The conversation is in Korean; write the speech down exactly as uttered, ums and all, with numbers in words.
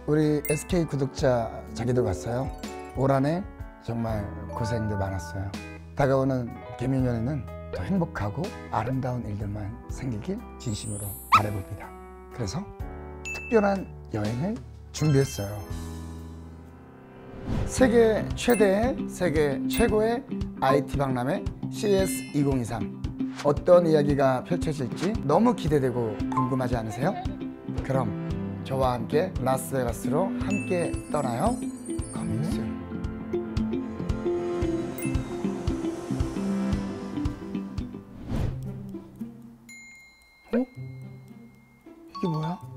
우리 에스케이 구독자 자기들 왔어요. 올 한해 정말 고생들 많았어요. 다가오는 개묘년에는 더 행복하고 아름다운 일들만 생기길 진심으로 바라봅니다. 그래서 특별한 여행을 준비했어요. 세계 최대의, 세계 최고의 아이티 박람회 씨이에스 이천이십삼. 어떤 이야기가 펼쳐질지 너무 기대되고 궁금하지 않으세요? 그럼 저와 함께 라스베가스로 함께 떠나요. Coming soon. 어? 이게 뭐야?